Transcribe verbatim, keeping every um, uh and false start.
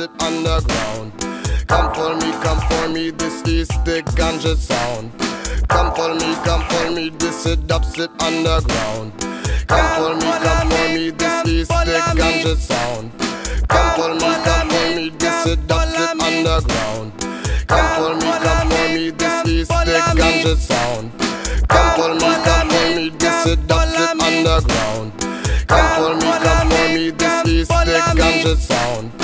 it underground. Come for me, come for me, this is the ganja sound. Come for me, come for me, this is dubstep underground. Come for me, come for me, this is the ganja sound. Come for me, come for me, this is dubstep underground. Come for me, come for me, this is the ganja sound. Come for me, come for me, this is dubstep underground. Come for me, come for me, this is the ganja sound.